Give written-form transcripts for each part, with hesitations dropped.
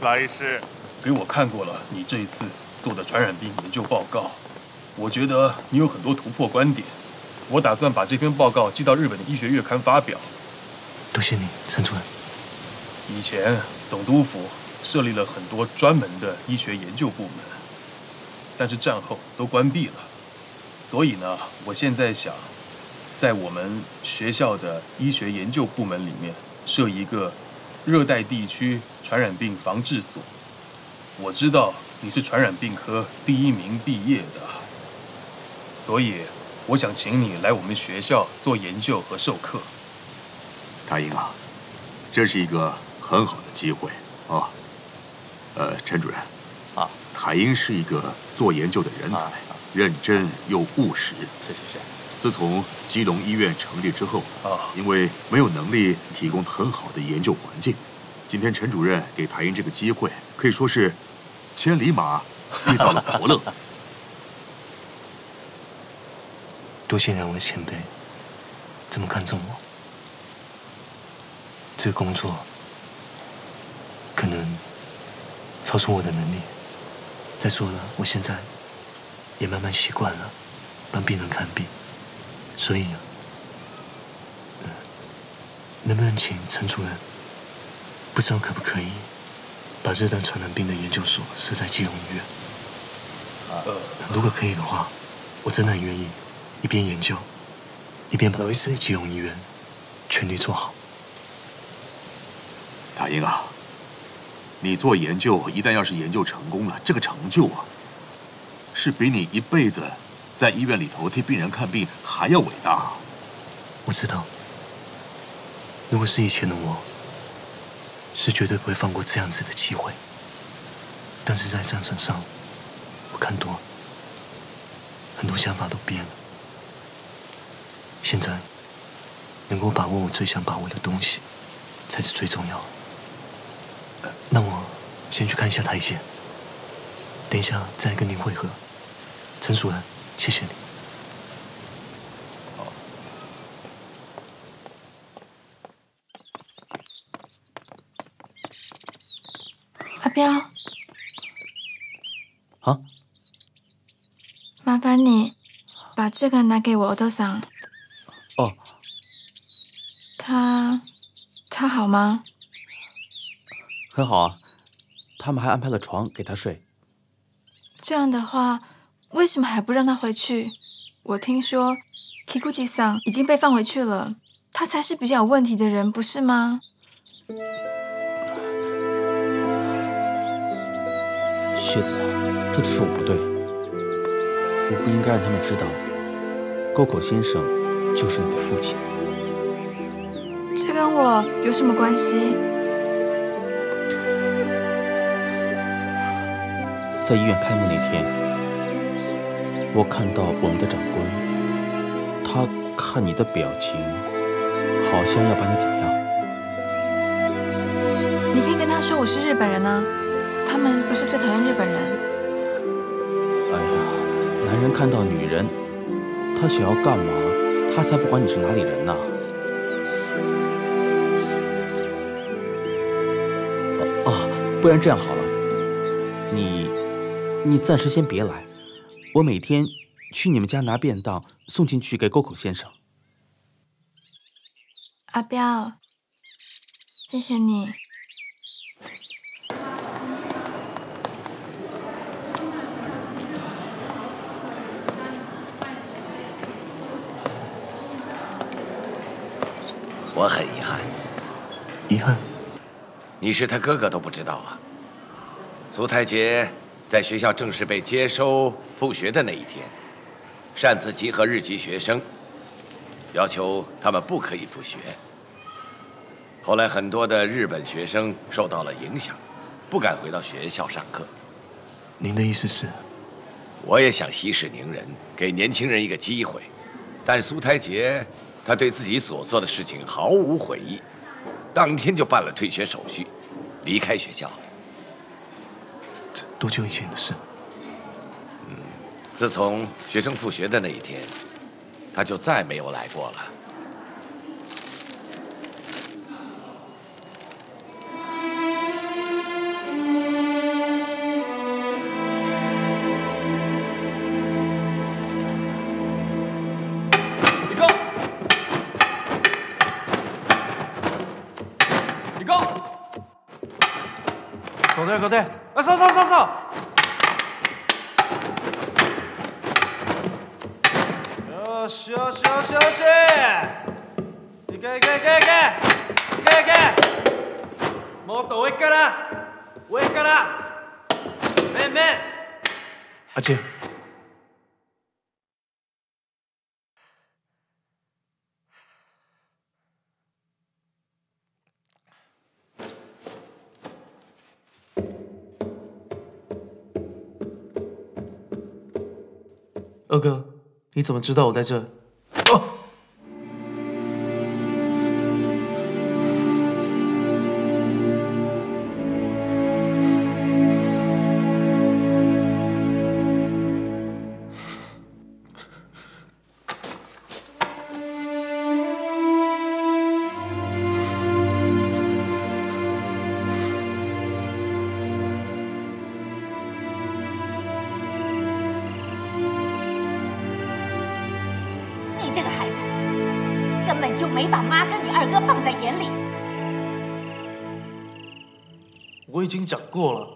劳医师， 给我看过了你这一次做的传染病研究报告，我觉得你有很多突破观点。我打算把这篇报告寄到日本的医学月刊发表。 多谢你，陈主任。 以前总督府设立了很多专门的医学研究部门，但是战后都关闭了。所以呢，我现在想，在我们学校的医学研究部门里面设一个热带地区传染病防治所。我知道你是传染病科第1名毕业的，所以我想请你来我们学校做研究和授课。 塔英啊，这是一个很好的机会啊。陈主任啊， 塔英是一个做研究的人才，认真又务实。 是。 自从基隆医院成立之后因为没有能力提供很好的研究环境，今天陈主任给塔英这个机会，可以说是千里马遇到了伯乐。 多谢两位前辈这么看重我。这个工作可能超出我的能力。再说了，我现在也慢慢习惯了帮病人看病，所以能不能请陈主任，不知道可不可以把热带传染病的研究所设在基隆医院？如果可以的话，我真的很愿意一边研究，一边把基隆医院全力做好。 塔英啊，你做研究一旦要是研究成功了，这个成就啊，是比你一辈子在医院里头替病人看病还要伟大。 我知道，如果是以前的我，是绝对不会放过这样子的机会。但是在战场上，我看多了，很多想法都变了。现在能够把握我最想把握的东西，才是最重要的。那我先去看一下台阶，等一下再跟您会合。陈主任，谢谢你。 阿彪， 啊， 麻烦你把这个拿给我お父さん。 哦， 他好吗？ 很好啊，他们还安排了床给他睡。 这样的话，为什么还不让他回去？我听说 Kikuchi 桑已经被放回去了，他才是比较有问题的人，不是吗？ 雪子啊，这都是我不对，我不应该让他们知道，沟口先生就是你的父亲。 这跟我有什么关系？ 在医院开幕那天，我看到我们的长官，他看你的表情，好像要把你怎么样。 你可以跟他说我是日本人啊，他们不是最讨厌日本人。 哎呀，男人看到女人，他想要干嘛，他才不管你是哪里人呢。不然这样好了，你暂时先别来，我每天去你们家拿便当送进去给沟口先生。 阿彪，谢谢你。 我很遗憾。 遗憾？ 你是他哥哥都不知道啊。苏太杰在学校正式被接收复学的那一天，擅自集合日籍学生，要求他们不可以复学。后来很多的日本学生受到了影响，不敢回到学校上课。 您的意思是？ 我也想息事宁人，给年轻人一个机会，但苏太杰他对自己所做的事情毫无悔意，当天就办了退学手续，离开学校。 这多久以前的事？ 自从学生复学的那一天，他就再没有来过了。 狗队，啊，上！休息！行け！もっと上から！面！ 阿健， 二哥，你怎么知道我在这？ 这个孩子根本就没把妈跟你二哥放在眼里。 我已经讲过了，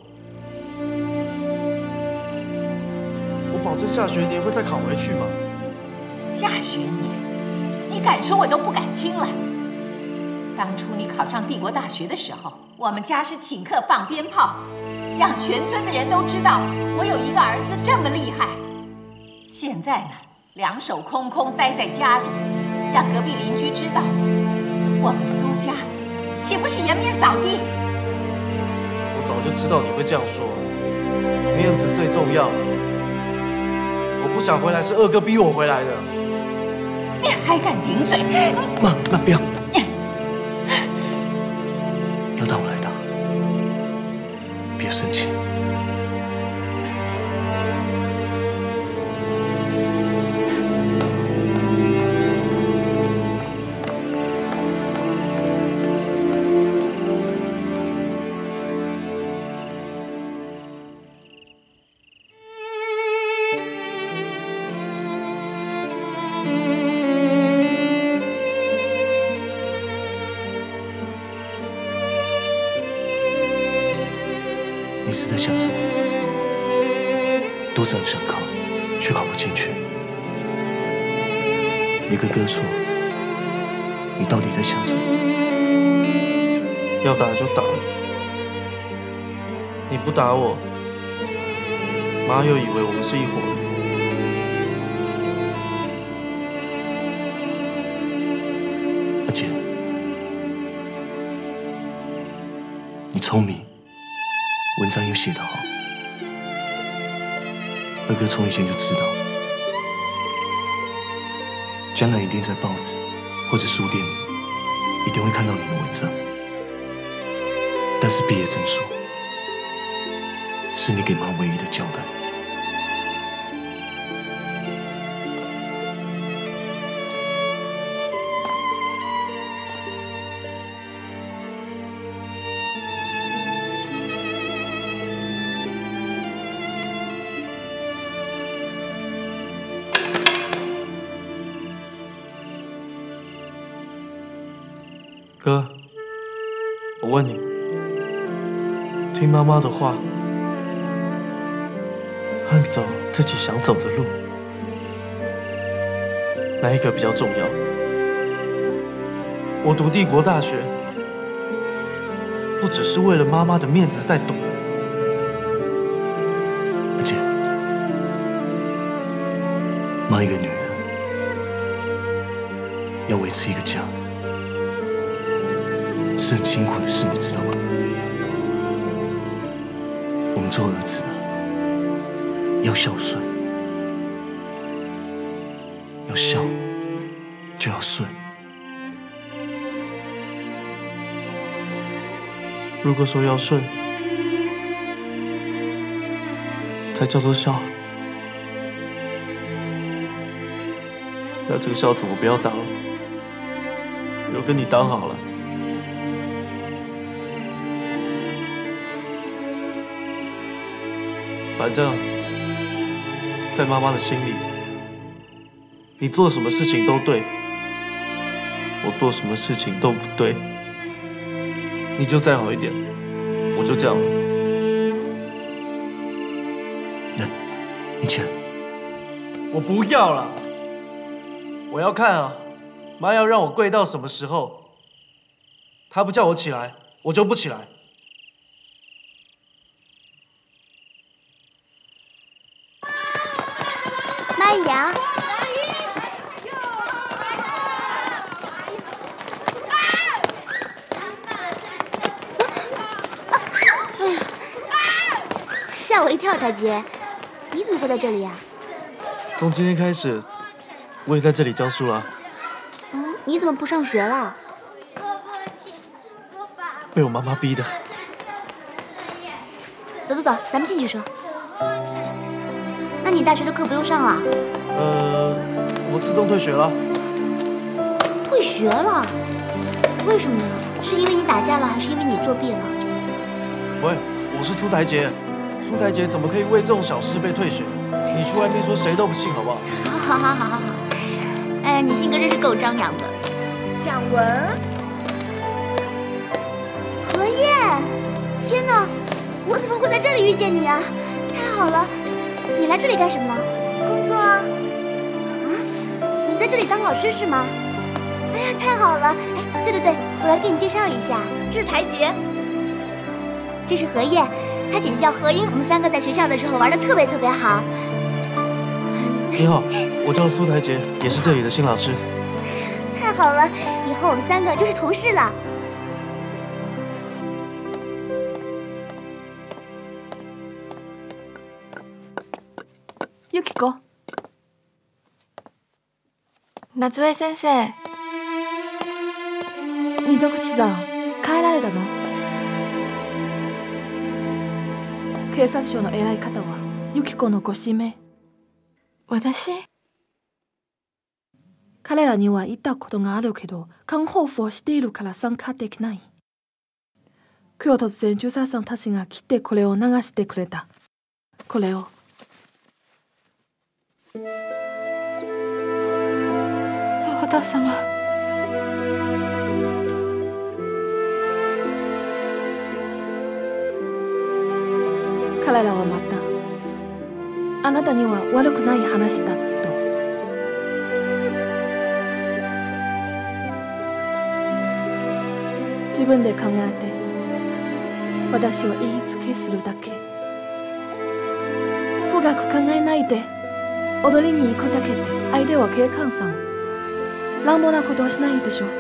我保证下学年会再考回去嘛。 下学年，你敢说我都不敢听了。当初你考上帝国大学的时候，我们家是请客放鞭炮，让全村的人都知道我有一个儿子这么厉害。现在呢？两手空空待在家里，让隔壁邻居知道，我们苏家岂不是颜面扫地？ 我早就知道你会这样说，面子最重要。我不想回来，是二哥逼我回来的。 你还敢顶嘴？ 妈，不要，要打我来打，别生气。你是在想什么？多少人想考，却考不进去。你跟哥说，你到底在想什么？ 要打就打，你不打我，妈又以为我们是一伙的。阿姐，你聪明。文章又写得好，二哥从以前就知道，将来一定在报纸或者书店里，一定会看到你的文章。但是毕业证书是你给妈唯一的交代。 哥，我问你，听妈妈的话，和走自己想走的路，哪一个比较重要？我读帝国大学，不只是为了妈妈的面子在赌。 而且，妈一个女人要维持一个家。是很辛苦的事，你知道吗？我们做儿子要孝顺，要孝就要顺。 如果说要顺，才叫做孝，那这个孝子我不要当了，留跟你当好了。反正，在妈妈的心里，你做什么事情都对，我做什么事情都不对。你就再好一点，我就这样了。 你起来。 我不要了，我要看啊，妈要让我跪到什么时候？她不叫我起来，我就不起来。 慢一点啊！吓我一跳，台阶，你怎么会在这里呀？ 从今天开始，我也在这里教书了。 你怎么不上学了？ 被我妈妈逼的。 走，咱们进去说。那你大学的课不用上了？ 我自动退学了。 退学了？为什么呀？是因为你打架了，还是因为你作弊了？ 喂，我是苏台杰，苏台杰怎么可以为这种小事被退学？你去外面说谁都不信，好不好？ 好。哎，你性格真是够张扬的。 蒋文， 何燕，天哪，我怎么会在这里遇见你啊？太好了，你来这里干什么了？ 工作啊。 你在这里当老师是吗？哎呀，太好了！哎，对，我来给你介绍一下，这是台杰，这是何燕，她姐姐叫何英，我们3个在学校的时候玩的特别好。 你好，我叫苏台杰，也是这里的新老师。 太好了，以后我们3个就是同事了。 Yukiko。夏江先生。溝口さん、帰られたの？警察署の偉い方はユキコのご指名。私？彼らには言ったことがあるけど、看護婦をしているから参加できない。今日突然ジュサさんたちが来てこれを流してくれた。これを。お父様。彼らはまた、あなたには悪くない話だと。自分で考えて、私は言いつけするだけ。深く考えないで、踊りに行くだけで相手は警官さん。乱暴なことはしないでしょ。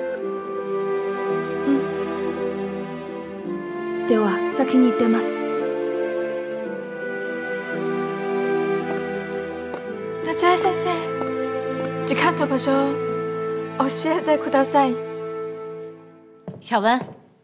では先に行ってます。夏江先生、時間と場所教えてください。 小文，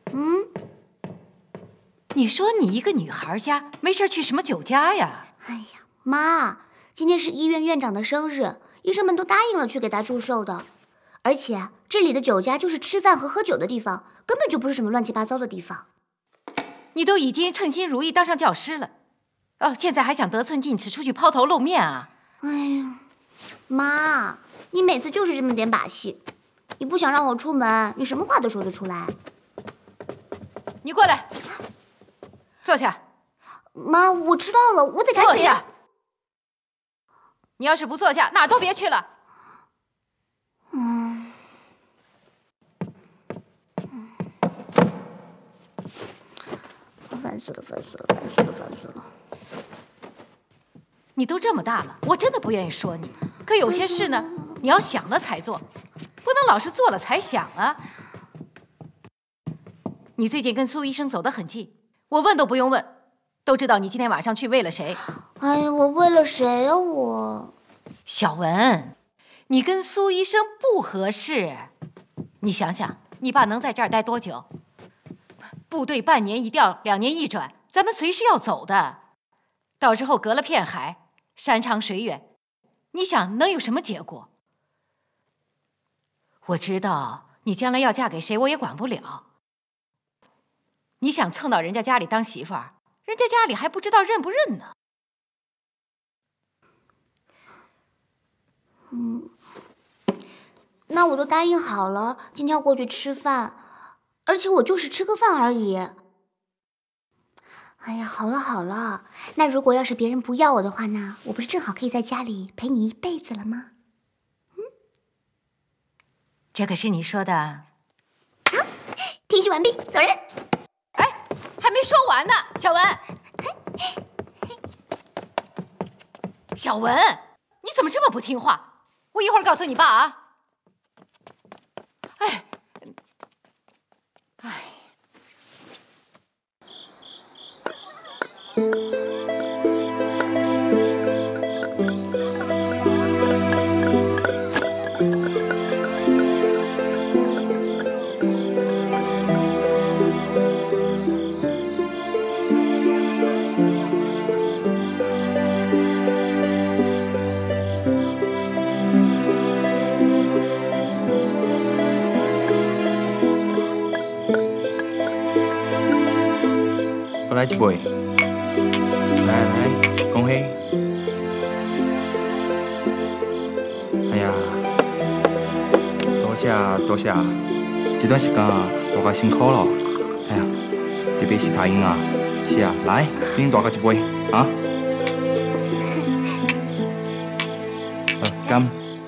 你说你一个女孩家没事去什么酒家呀？ 哎呀，妈，今天是医院院长的生日，医生们都答应了去给他祝寿的。而且这里的酒家就是吃饭和喝酒的地方，根本就不是什么乱七八糟的地方。 你都已经称心如意当上教师了，现在还想得寸进尺出去抛头露面啊？ 哎呀，妈，你每次就是这么点把戏。你不想让我出门，你什么话都说得出来。 你过来，坐下。 妈，我知道了，我得赶紧。 坐下。你要是不坐下，哪儿都别去了。 烦死了！ 你都这么大了，我真的不愿意说你。可有些事呢，你要想了才做，不能老是做了才想啊。你最近跟苏医生走得很近，我问都不用问，都知道你今天晚上去为了谁。 哎呀，我为了谁啊我？ 小文，你跟苏医生不合适。你想想，你爸能在这儿待多久？部队半年一调，2年一转，咱们随时要走的。到时候隔了片海，山长水远，你想能有什么结果？我知道你将来要嫁给谁，我也管不了。你想蹭到人家家里当媳妇儿，人家家里还不知道认不认呢。 那我都答应好了，今天要过去吃饭，而且我就是吃个饭而已。 哎呀，好了好了，那如果要是别人不要我的话呢，我不是正好可以在家里陪你一辈子了吗？ 这可是你说的。 好，听训完毕，走人。 哎，还没说完呢，小文。小文，你怎么这么不听话？我一会儿告诉你爸啊。哎。 来一杯，来，恭喜！哎呀，多谢，这段时间啊，大家辛苦了。哎呀，特别是太英啊，是啊，来，敬大家一杯啊！干！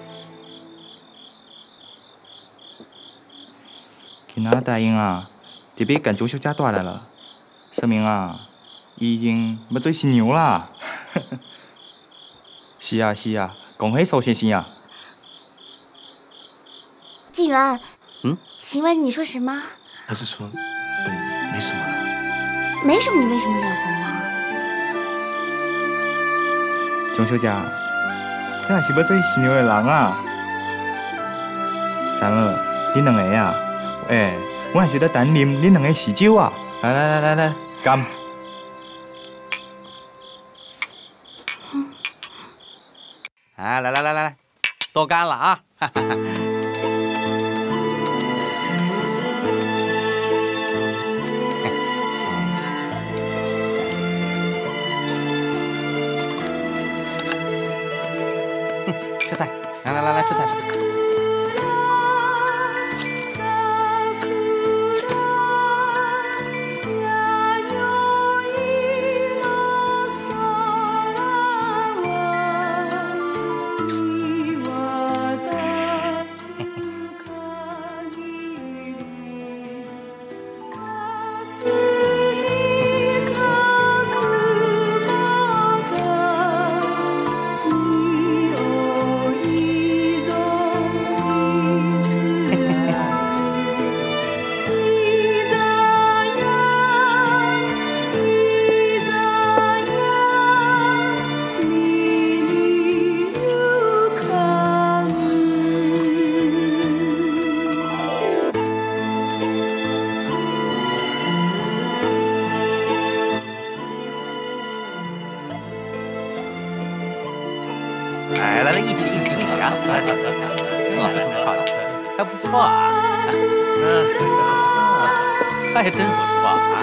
今仔太英啊，特别跟周小姐带来了。 说明啊，已经要做新娘啦！是啊，恭喜苏先生啊！ 静元，请问你说什么？ 他是说，没什么了。 没什么，你为什么脸红啊？ 钟小姐，你也是要做新娘的人啊？张儿，你两个啊，我还是在等啉你两个喜酒啊！来。 干！ 哎，来，都干了啊！哈哈哈。吃菜，来，吃菜。 来，一起啊！这么漂亮，还不错啊！还真不错啊！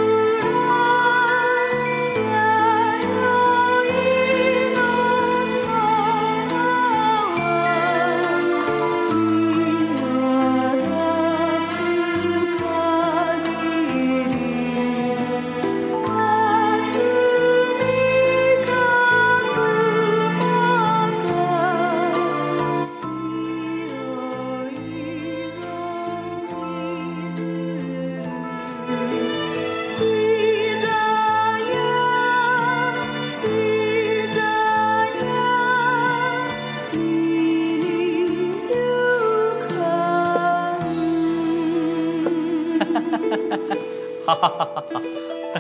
哈哈哈哈哈！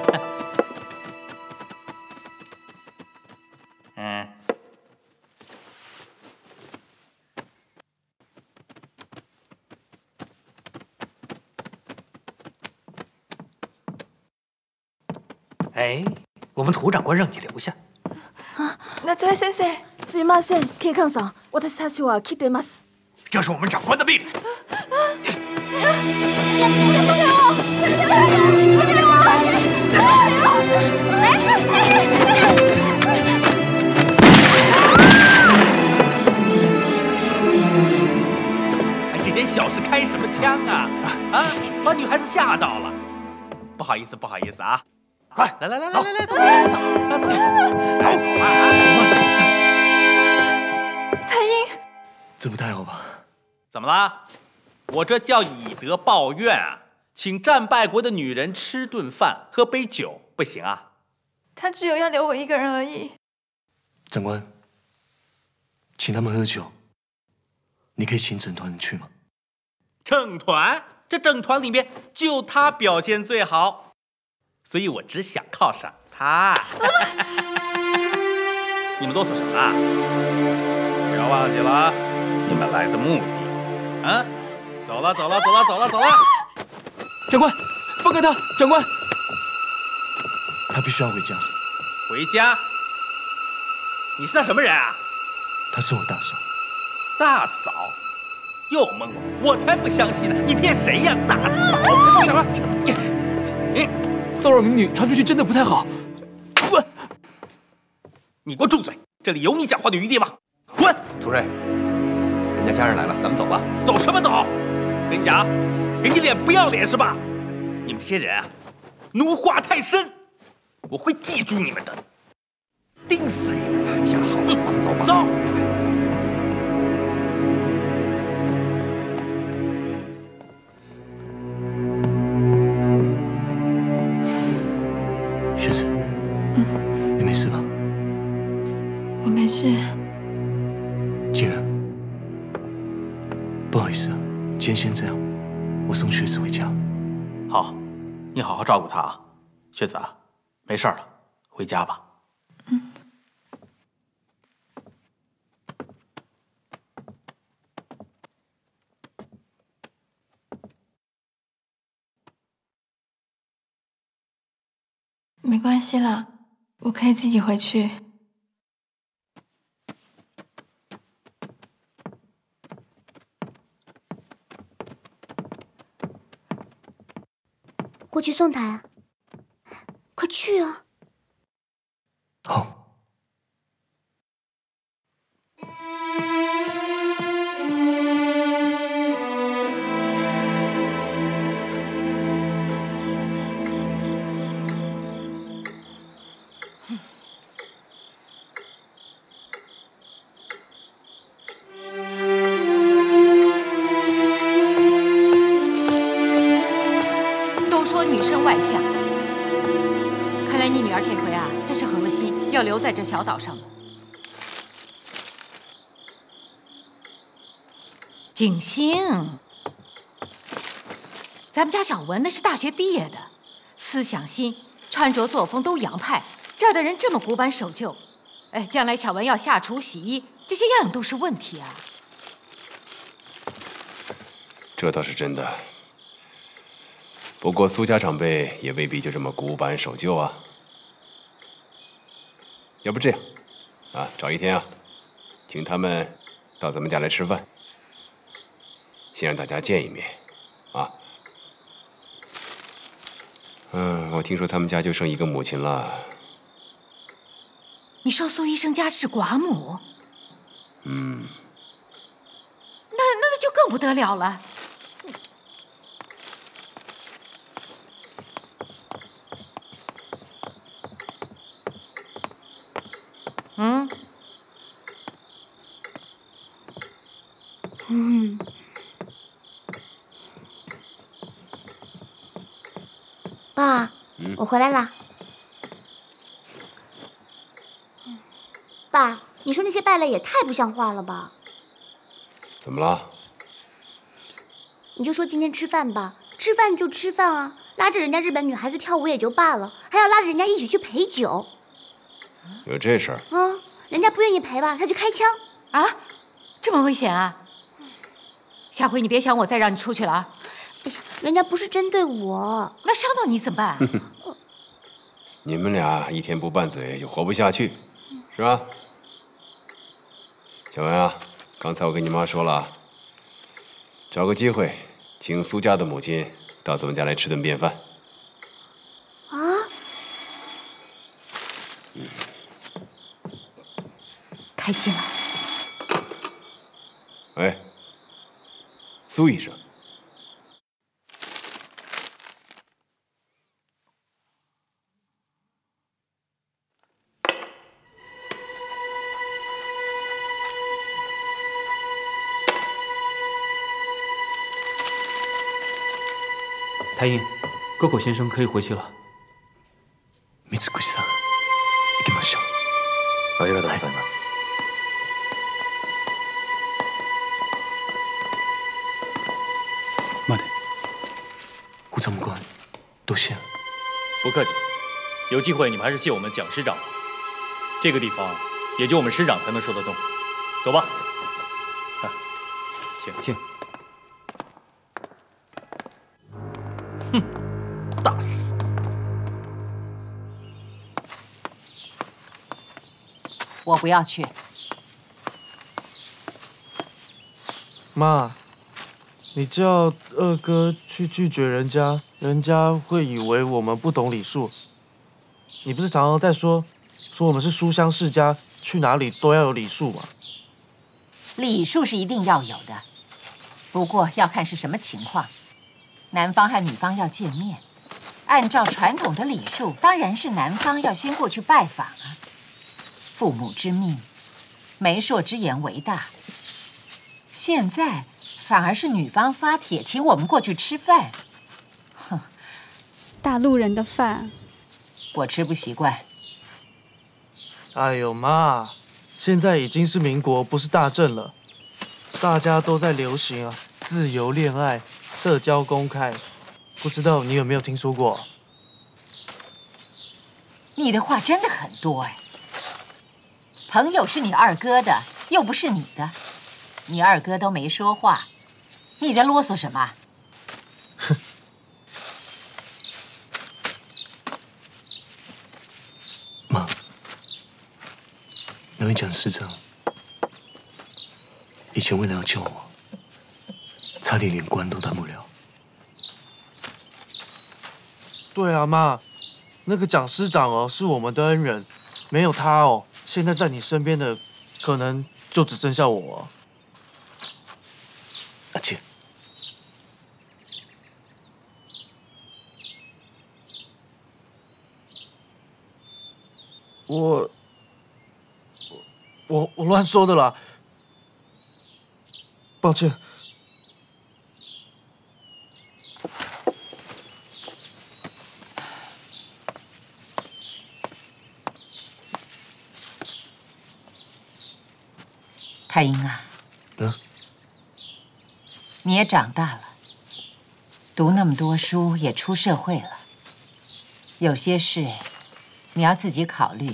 哎，我们涂长官让你留下。 啊，那这位先生， すいません、警官さん、私たちは来てます。 这是我们长官的命令。 哎，这点小事开什么枪啊？啊，把女孩子吓到了。不好意思啊。 快来，走，走吧！ 太英， 这不太好吧？ 怎么啦？我这叫以德报怨啊！请战败国的女人吃顿饭，喝杯酒，不行啊？ 他只有要留我一个人而已。 长官，请他们喝酒，你可以请整团人去吗？ 整团？这整团里面就他表现最好，所以我只想犒赏他。你们啰嗦什么啊？不要忘记了啊，你们来的目的。啊，走了。 长官，放开他！长官， 他必须要回家。 回家？你是他什么人啊？ 他是我大嫂。 大嫂？又蒙我！我才不相信呢！你骗谁呀，大嫂？放手！ 骚扰民女传出去真的不太好。 你给我住嘴！这里有你讲话的余地吗？滚！ 涂瑞，人家家人来了，咱们走吧。 走什么走？跟你讲，给你脸不要脸是吧？你们这些人啊，奴化太深，我会记住你们的，盯死你们！想好，咱们走吧。走。 学子，你没事吧？ 我没事。 静然，不好意思啊，今天先这样，我送学子回家。 好，你好好照顾他啊，学子啊，没事了，回家吧。 没关系啦，我可以自己回去。 过去送他呀，快去啊！ 好。 女生外向，看来你女儿这回啊，真是横了心要留在这小岛上了。景星，咱们家小文那是大学毕业的，思想新，穿着作风都洋派。这儿的人这么古板守旧，哎，将来小文要下厨洗衣，这些样样都是问题啊。 这倒是真的。不过苏家长辈也未必就这么古板守旧啊。要不这样，找一天啊，请他们到咱们家来吃饭，先让大家见一面，啊。我听说他们家就剩一个母亲了。 你说苏医生家是寡母？那就更不得了了。 爸，我回来啦。爸，你说那些败类也太不像话了吧？ 怎么了？ 你就说今天吃饭吧，吃饭就吃饭啊，拉着人家日本女孩子跳舞也就罢了，还要拉着人家一起去陪酒。 有这事儿？ 人家不愿意陪吧，他就开枪。 啊，这么危险啊！下回你别想我再让你出去了啊！ 哎呀，人家不是针对我， 那伤到你怎么办？ 你们俩一天不拌嘴就活不下去，是吧？小文啊，刚才我跟你妈说了，找个机会请苏家的母亲到咱们家来吃顿便饭。 啊？ 开心了。 哎，苏医生。 太英，沟口先生可以回去了。 三越さん、行きましょう。 ありがとうございます。 慢点。 胡长官，多谢。 不客气。有机会你们还是谢我们蒋师长吧。这个地方也就我们师长才能说得动。走吧。请。 哼，大死！ 我不要去。 妈，你叫二哥去拒绝人家，人家会以为我们不懂礼数。你不是常常在说我们是书香世家，去哪里都要有礼数吗？ 礼数是一定要有的，不过要看是什么情况。男方和女方要见面，按照传统的礼数，当然是男方要先过去拜访啊。父母之命，媒妁之言为大。现在反而是女方发帖请我们过去吃饭，哼， 大陆人的饭， 我吃不习惯。 哎呦妈，现在已经是民国，不是大正了，大家都在流行啊，自由恋爱。社交公开，不知道你有没有听说过？ 你的话真的很多哎。朋友是你二哥的，又不是你的，你二哥都没说话，你在啰嗦什么？ 哼。 妈，那位蒋师长以前为了要救我，差点连官都当不了。 对啊，妈，那个蒋师长哦，是我们的恩人，没有他哦，现在在你身边的可能就只剩下我。 阿姐， 我乱说的啦，抱歉。 太英啊，你也长大了，读那么多书，也出社会了，有些事你要自己考虑。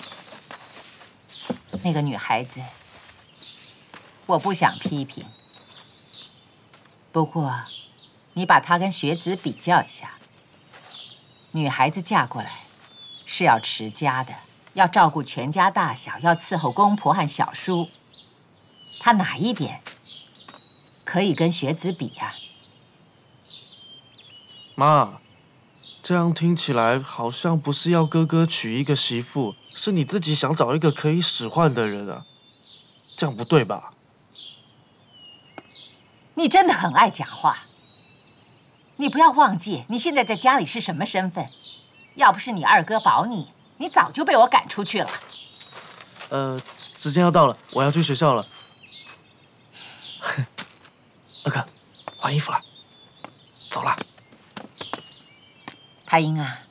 那个女孩子，我不想批评，不过你把她跟学子比较一下。女孩子嫁过来是要持家的，要照顾全家大小，要伺候公婆和小叔。他哪一点可以跟学子比呀？ 妈，这样听起来好像不是要哥哥娶一个媳妇，是你自己想找一个可以使唤的人啊，这样不对吧？ 你真的很爱讲话。你不要忘记你现在在家里是什么身份，要不是你二哥保你，你早就被我赶出去了。 时间要到了，我要去学校了。二哥，换衣服了，走了。 太英啊，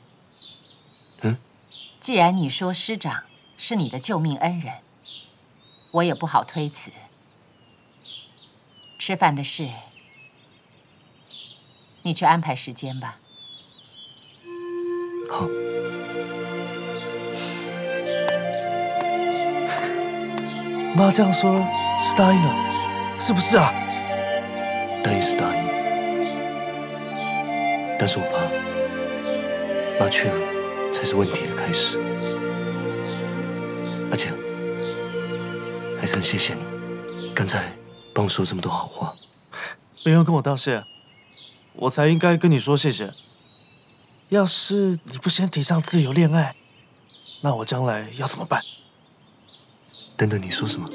既然你说师长是你的救命恩人，我也不好推辞。吃饭的事，你去安排时间吧。 好。 妈这样说是答应了。是不是啊？ 答应是答应，但是我怕妈去了才是问题的开始。阿姐，还是很谢谢你，刚才帮我说这么多好话。 不用跟我道谢，我才应该跟你说谢谢。要是你不先提倡自由恋爱，那我将来要怎么办？ 等等，你说什么？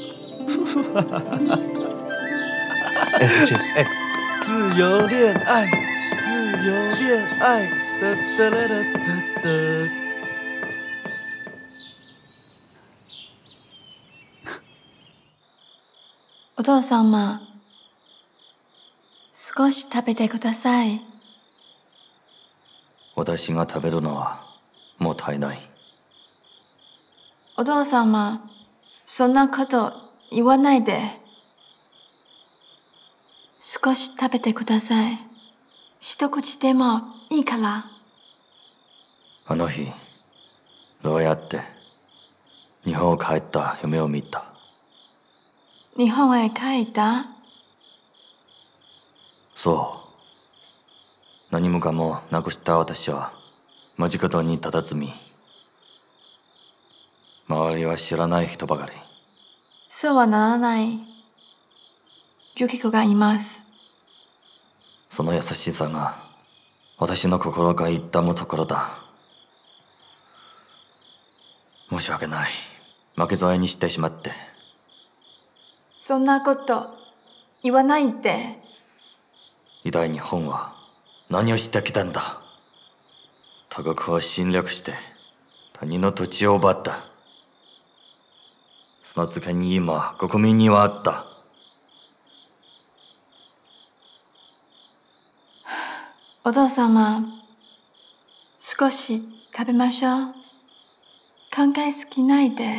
哎，阿姐，哎， 自由恋爱，自由恋爱，哒哒哒哒哒。 お父様、少し食べてください。 私が食べるのはもう足りない。 お父様、そんなこと言わないで。少し食べてください。一口でもいいから。 あの日、どうやって日本を帰った夢を見た。 日本へ帰った？ そう。何もかもなくした私は間近に佇み、周りは知らない人ばかり。 そうはならない。ユキコがいます。 その優しさが私の心が痛むところだ。申し訳ない。負け添えにしてしまって。 そんなこと言わないで。 偉大日本は何をしてきたんだ。他国を侵略して他人の土地を奪った。その付けに今国民にはあった。 お父様、少し食べましょう。考えすぎないで。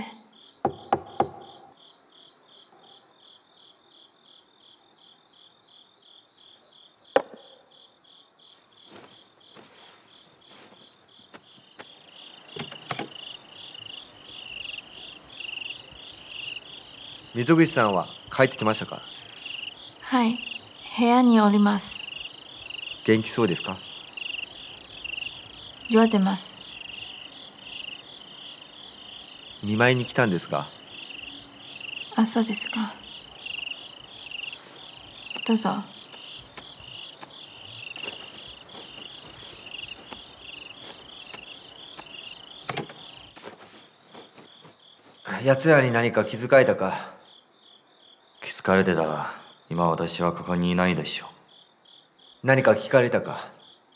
溝口さんは帰ってきましたか？ はい、部屋におります。 元気そうですか？ 酔ってます。 見舞いに来たんですが。 あ、そうですか。どうぞ。 奴らに何か気づかれたか？ 気づかれてたら今私はここにいないでしょう。 何か聞かれたか？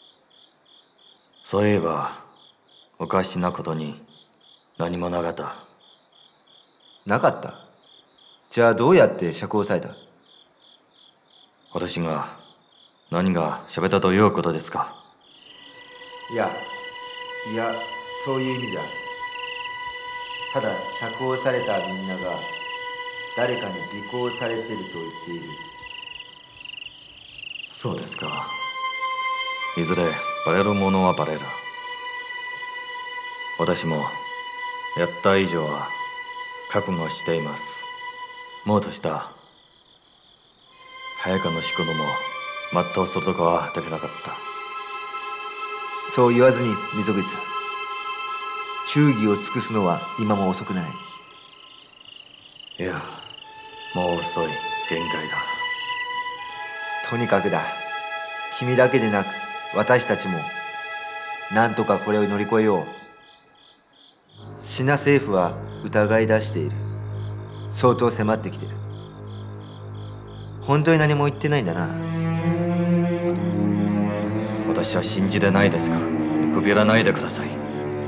そういえばおかしなことに何もなかった。 なかった？じゃあどうやって釈放された？ 私が何が喋ったということですか？ いや、そういう意味じゃ。ただ釈放されたみんなが誰かに尾行されていると言っている。 そうですか。いずれバレるものはバレる。私もやった以上は覚悟しています。もうとした早川の仕事も全うするとこはできなかった。 そう言わずに溝口さん、忠義を尽くすのは今も遅くない。 いや、もう遅い。限界だ。 とにかくだ。君だけでなく私たちもなんとかこれを乗り越えよう。シナ政府は疑い出している。相当迫ってきてる。本当に何も言ってないんだな。 私は信じてないですか？くびらないでください。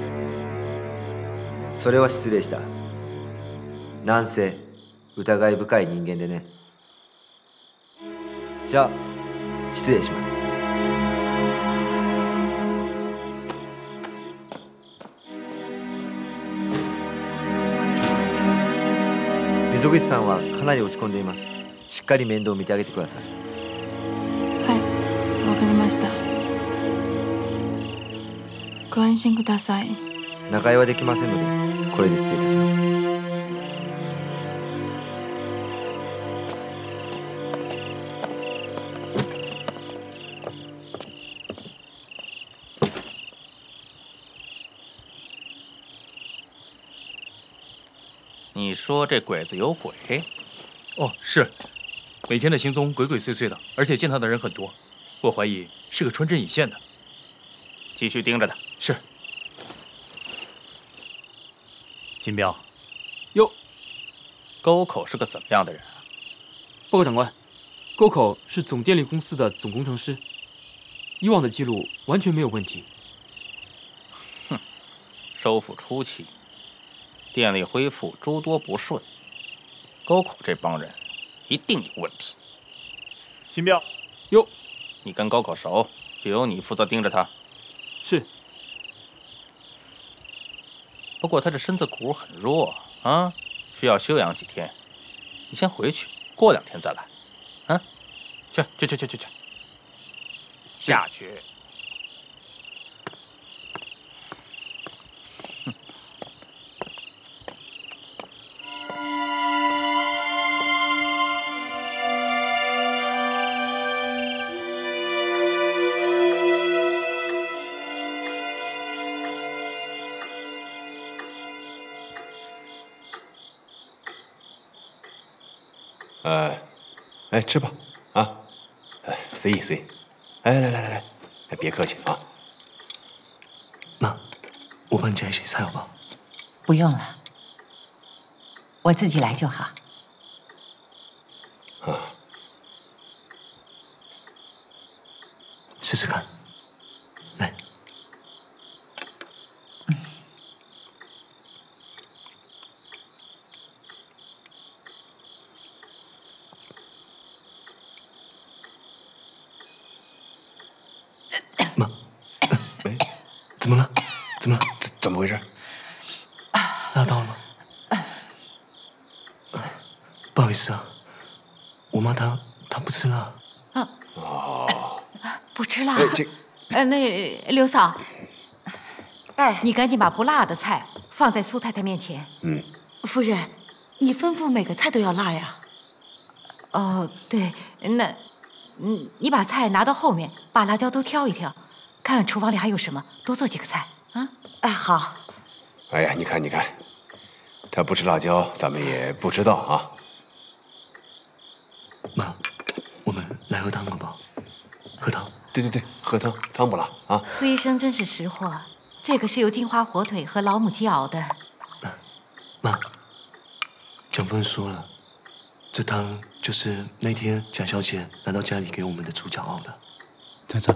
それは失礼した。なんせ疑い深い人間でね。じゃあ失礼します。溝口さんはかなり落ち込んでいます。しっかり面倒を見てあげてください。 はい、わかりました。ご安心ください。 仲居はできませんのでこれで失礼いたします。 你说这鬼子有鬼？ 哦，是，每天的行踪鬼鬼祟祟的，而且见他的人很多，我怀疑是个穿针引线的。 继续盯着他。 是。 秦彪， 哟，沟口是个怎么样的人啊？ 报告长官，沟口是总电力公司的总工程师，以往的记录完全没有问题。 哼，收复初期，电力恢复诸多不顺，沟口这帮人一定有问题。 秦彪， 哟，你跟沟口熟，就由你负责盯着他。 是。 是。 不过他这身子骨很弱啊，需要休养几天。你先回去，过2天再来。啊，去，下去。 吃吧，啊，随意。来，别客气啊。 妈，我帮你夹一些菜好不好？ 不用了，我自己来就好。 啊， 试试看，来。怎么了？ 怎么回事？ 辣到了吗？不好意思啊，我妈她不吃辣。 不吃辣。那刘嫂，你赶紧把不辣的菜放在苏太太面前。 夫人，你吩咐每个菜都要辣呀。 哦，对，那，你把菜拿到后面，把辣椒都挑一挑，看看厨房里还有什么，多做几个菜啊。 好。 哎呀，你看，他不吃辣椒，咱们也不知道啊。 妈，我们来喝汤好不好？喝汤。 对，喝汤，汤不辣啊。 苏医生真是识货，这个是由金华火腿和老母鸡熬的。 妈，蒋夫人说了，这汤就是那天蒋小姐拿到家里给我们的猪脚熬的。在这。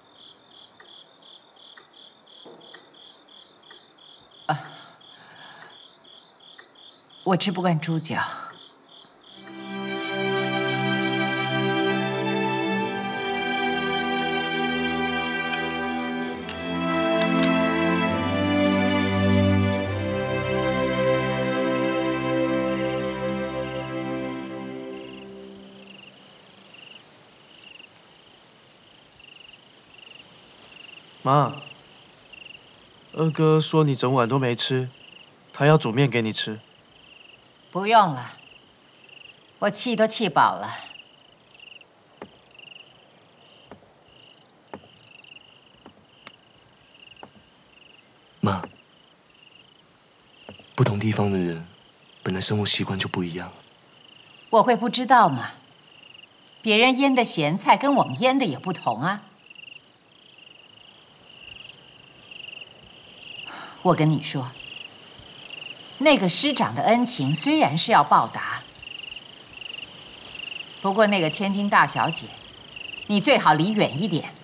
我吃不惯猪脚。 妈，二哥说你整晚都没吃，他要煮面给你吃。 不用了，我气都气饱了。 妈，不同地方的人，本来生活习惯就不一样。 我会不知道吗？别人腌的咸菜跟我们腌的也不同啊。我跟你说。那个师长的恩情虽然是要报答，不过那个千金大小姐，你最好离远一点。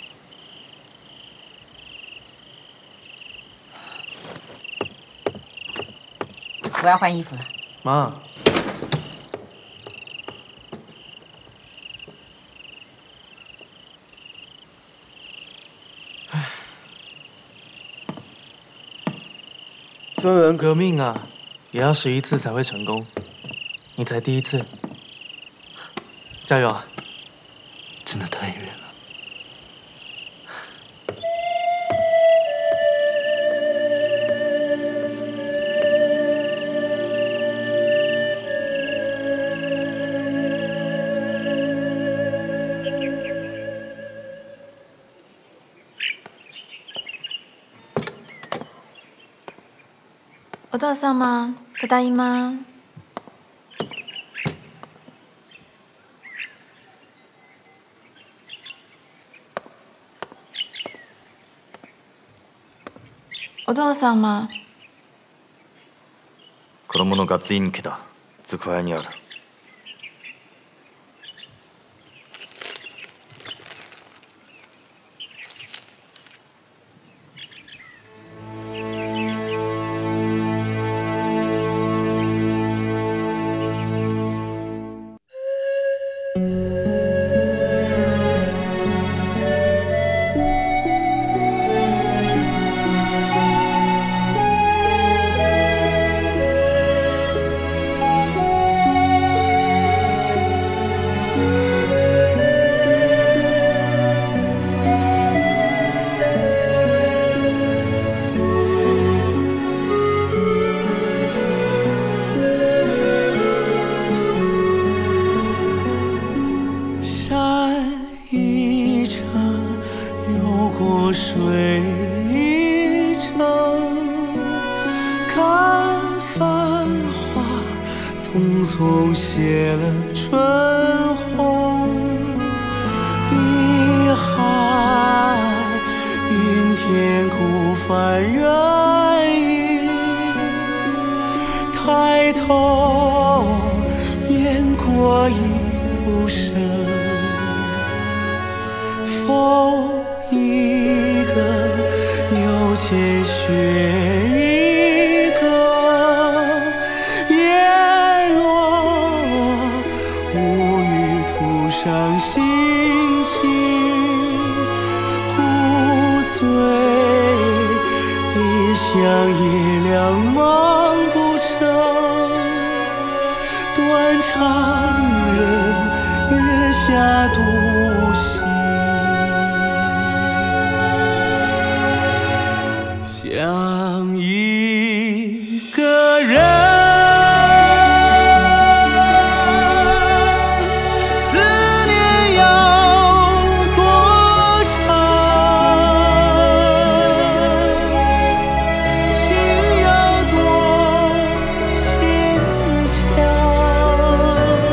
我要换衣服了。 妈。孙文革命啊，也要11次才会成功，你才第1次，加油啊！ 真的太远了。 お父様、ただいま。お父様。 衣のガツインキだ。机屋にある。 过水城，看繁华，匆匆谢了春红。碧海云天孤帆远影，抬头雁过已无声。风一个，又见雪一个，叶落无语途上心情，故醉一乡夜凉梦不成，断肠人月下独行。想一个人，思念要多长，情要多坚强，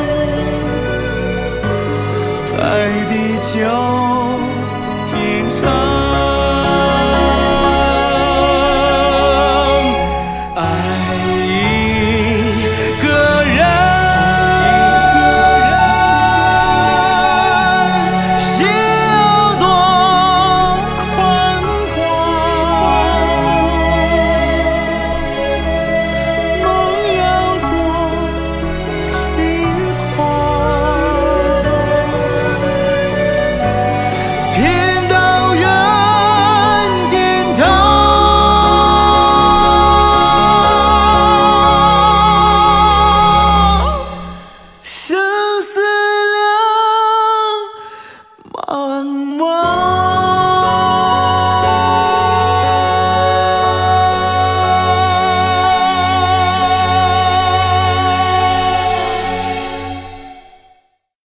在地久天长。别